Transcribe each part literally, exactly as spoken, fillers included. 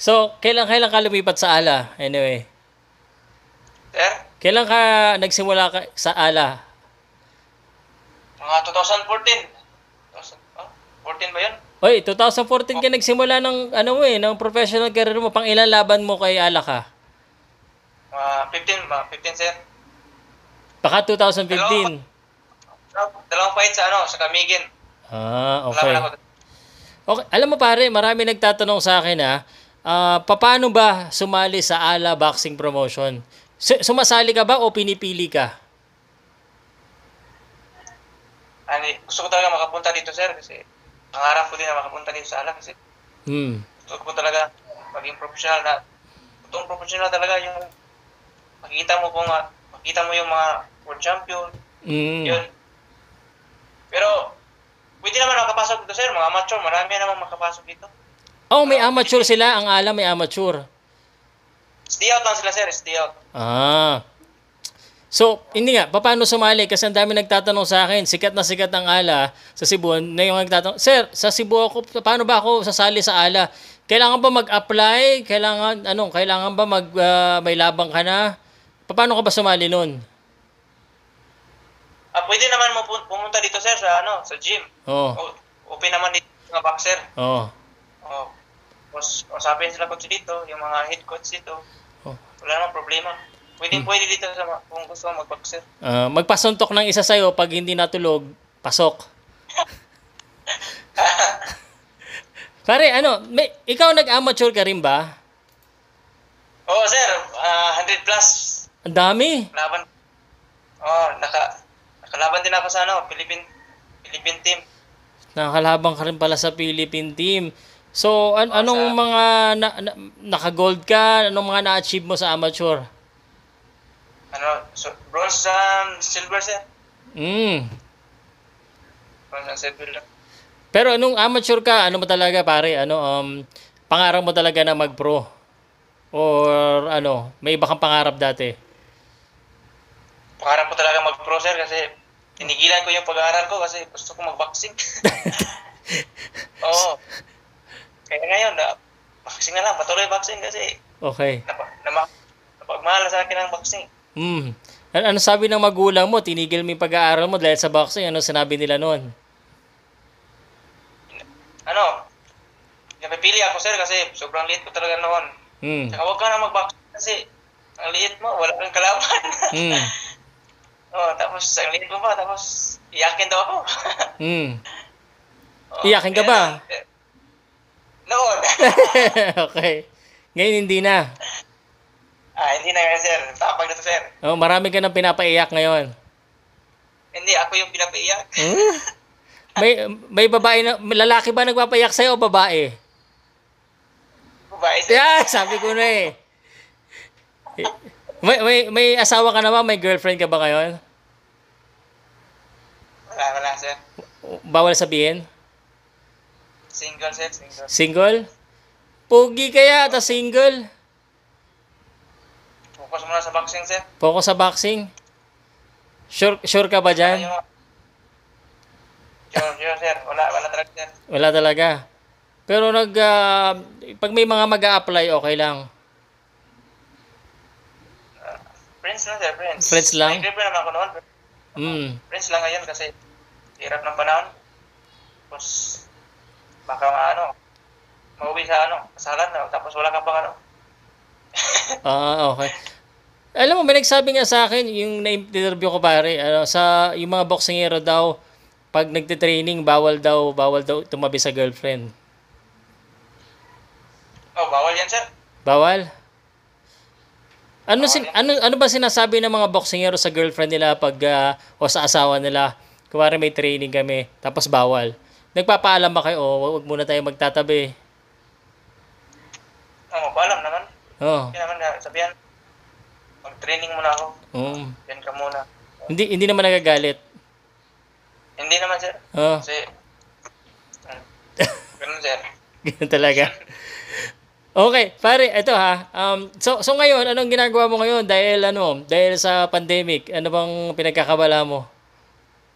So, kailan kailan ka lumipat sa ala? Anyway, Sir, kailan ka nagsimula ka sa ala? mga twenty fourteen. Oh, fourteen ba yun? Oy, twenty fourteen ka nagsimula ng ano mo eh, ng professional career mo. Pang ilan laban mo kay ala ka? Mga fifteen ba? fifteen, sir. Baka twenty fifteen. Dalawang, dalawang fight sa ano, sa Camiguin. Ah, Laban okay. ako. Okay, alam mo pare, marami nagtatanong sa akin ha. Ah, paano ba sumali sa ala boxing promotion? Su- sumasali ka ba o pinipili ka? Ani, gusto ko talaga makapunta dito, sir, kasi pangarap ko din na makapunta dito sa alam kasi Hmm. gusto ko talaga maging professional na totoong professional talaga yung makikita mo kung uh, makita mo yung mga world champion, Mm. yun. Pero pwede naman makapasok dito, sir, mga amateur, marami naman makapasok dito. Oh, may amateur sila. Ang ala may amateur. Stay out lang sila, sir, stay out. Ah. So, hindi nga, paano sumali? Kasi ang dami nagtatanong sa akin, sikat na sikat ang ala sa Cebu. Na yung nagtatanong, Sir, sa Cebu ako, paano ba ako sasali sa ala? Kailangan ba mag-apply? Kailangan, anong, kailangan ba mag, ah, may labang ka na? Paano ka ba sumali nun? Ah, pwede naman mo pu- pumunta dito, sir, sa ano, sa gym. Oo. O, open naman dito mga boxer. Oo. Oh. Tapos, usapin sila coach dito, yung mga head coach dito. Oh. Wala namang problema. Pwede, pwede dito sa ma- kung gusto mo mag-boxer. Ah, magpasuntok ng isa sa'yo, pag hindi natulog, pasok. Pare, ano, may, ikaw nag-amateur ka rin ba? Oo, sir. Ah, one hundred plus Ang dami. laban. Oh, naka nakalaban din ako sa ano, Philippine Philippine team. Nakakalabang ka rin pala sa Philippine team. So, an- anong sa- mga na, na- naka-gold ka? Anong mga na-achieve mo sa amateur? Ano, so, bronze and silver, sir. Mm. Bronze and silver lang. Pero anong amateur ka, ano mo talaga pare? Ano, um, pangarap mo talaga na mag-pro? Or ano, may iba kang pangarap dati? Pangarap ko talaga mag-pro, sir, kasi tinigilan ko yung pag-aaral ko kasi gusto ko mag-boxing. Oo. Kaya ngayon, na, boxing na lang. Patuloy boxing kasi Okay. napa, nama, napagmahal sa akin ang boxing. Mm. An- ano sabi ng magulang mo? Tinigil mo yung pag-aaral mo dahil sa boxing? Ano sinabi nila noon? Ano, napipili ako, sir, kasi sobrang liit ko talaga noon. Mm. Saka huwag ka na mag-boxing kasi ang liit mo, wala kang kalaban. Mm. Oh, tapos ang liit mo pa, tapos iyakin daw ako. Mm. Oh, Iyakin ka kaya- ba? Noon. Okay. Ngayon hindi na. ah, hindi na nga, sir. Tapag na to, sir. Oh, marami ka nang pinapaiyak ngayon. Hindi, ako yung pinapaiyak. Hmm? May may babae na lalaki ba nagpapaiyak sa'yo o babae? Babae, sir. Yeah, sabi ko na eh. May, may, may asawa ka na ba? May girlfriend ka ba ngayon? Wala, wala, sir. Bawal sabihin? Single, sir. Single. Single? Pogi kaya ata single? Focus muna sa boxing, sir. Focus sa boxing? Sure, sure ka ba dyan? Ano yung- Sure, sure, sir. Wala, wala talaga, sir. Wala talaga. Pero nag, ah, pag may mga mag apply okay lang. Friends lang, sir. Friends. Friends lang? May girlfriend naman ako noon. Mm. Friends lang ngayon kasi hirap ng panahon. Tapos, baka ano, mauwi sa ano, kasalan na, tapos wala ka pang ano. Ah, okay. Alam mo, may nagsabi nga sa akin, yung na-interview ko pare, ano, sa yung mga boxingero daw, pag nagte-training, bawal daw, bawal daw tumabi sa girlfriend. Oh, bawal yan, sir. Bawal? Ano sin ano ano ba sinasabi ng mga boxingero sa girlfriend nila pag ah, o sa asawa nila? Kuwari may training kami, tapos bawal. Nagpapaalam ba kayo, oh, wag muna tayo magtatabi. Oo, paalam naman. Oh. Hindi naman na sabihan, mag-training muna ako. Um, Yan ka muna. hindi hindi naman nagagalit. Hindi naman, sir. Oh, Kasi, hmm, ganun, sir. ganun talaga. Okay, pare, ito ha. Um, so so ngayon, anong ginagawa mo ngayon dahil ano, dahil sa pandemic? Ano bang pinagkakabala mo?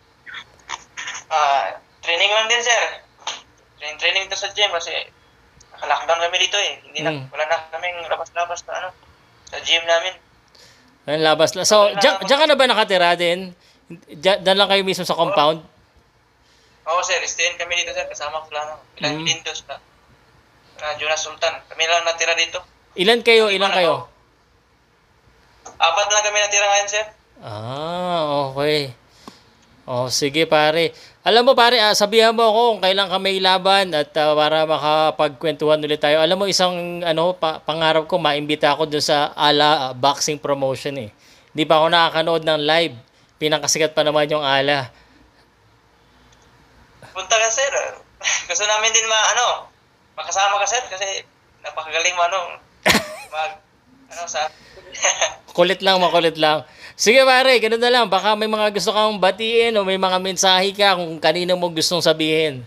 Ah, training lang din, sir. Training, training to sa gym kasi naka-lockdown kami dito eh. Hindi na, Mm. wala na kaming labas-labas na ano, sa gym namin. Ayun, labas lang. So, diyan, diyan ka na ba nakatira din? Diyan, diyan lang kayo mismo sa compound? Oo sir, stayin kami dito sir, kasama ko lang. Ilang Mm. Lindos na, na Jonas Sultan. Kami lang natira dito. Ilan kayo? Ilan kayo? Apat lang kami natira ngayon sir. Ah, okay. Oh, sige pare. Alam mo pare, ah, sabihan mo ako kung kailan ka may laban at ah, para makapagkwentuhan ulit tayo. Alam mo isang ano pa, pangarap ko maimbita ako dun sa Ala ah, boxing promotion eh. Hindi pa ako nakakanood ng live. Pinakasikat pa naman yung Ala. Punta ka sir. Gusto namin din ma, ano, makasama ka sir kasi napakagaling mo ano, mag, ano sa... Kulit lang, makulit lang. Sige pare, ganun na lang. Baka may mga gusto kang batiin o may mga mensahe ka kung kanino mo gustong sabihin.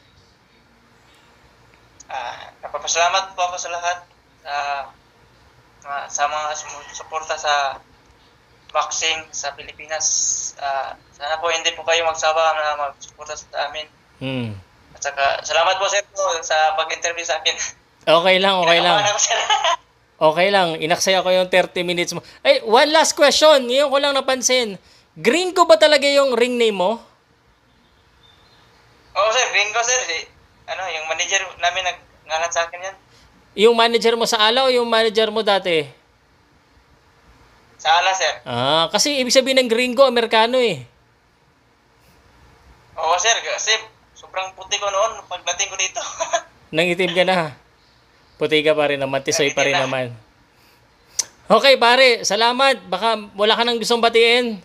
Ah, napapasalamat po ako sa lahat sa mga sa mga suporta sa boxing sa Pilipinas. Ah, sana po hindi po kayo magsawa na magsuporta sa amin. Hmm. At saka salamat po sir po sa pag-interview sa akin. Okay lang, okay lang. Kinakabahan ako, sir. Okay lang, inaksaya ko yung thirty minutes mo. Ay, one last question. Ngayon ko lang napansin. Gringo ba talaga yung ring name mo? Oo sir, gringo sir. Si, ano, yung manager namin nag-ngalan sa akin yan. Yung manager mo sa Ala o yung manager mo dati? Sa ala sir. Ah, kasi ibig sabihin ng gringo, Amerikano eh. Oo sir, kasi sobrang puti ko noon pagdating ko dito. Nangitim ka na. Puti ka pa rin naman, tisoy pa rin naman. Okay pare, salamat. Baka wala ka nang gustong batiin.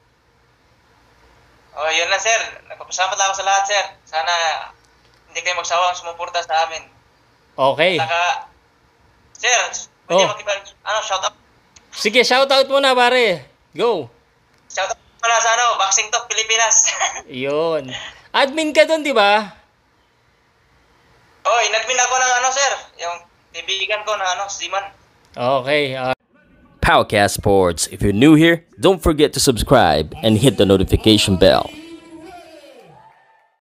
Oh, yun lang sir. Nagpapasalamat ako sa lahat sir. Sana hindi kayo magsawang sumuporta sa amin. Okay. Saka, sir, pwede Oh. makipag, ano, shout out. Sige, shoutout muna pare. Go. Shout out pala sa ano, Boxing Talk Pilipinas. Yun. Admin ka doon, di ba? Oh, inadmin ako ng ano sir, yung kaibigan ko na ano, Siman. Okay. ah, Powercast Sports. If you're new here, don't forget to subscribe and hit the notification bell.